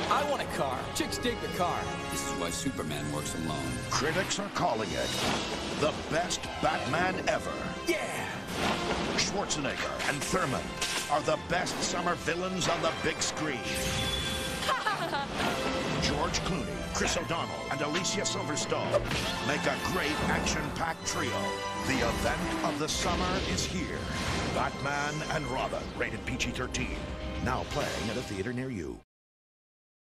I want a car. Chicks dig the car. This is why Superman works alone. Critics are calling it the best Batman ever. Yeah! Schwarzenegger and Thurman are the best summer villains on the big screen. George Clooney, Chris O'Donnell, and Alicia Silverstone make a great action-packed trio. The event of the summer is here. Batman and Robin, rated PG-13. Now playing at a theater near you.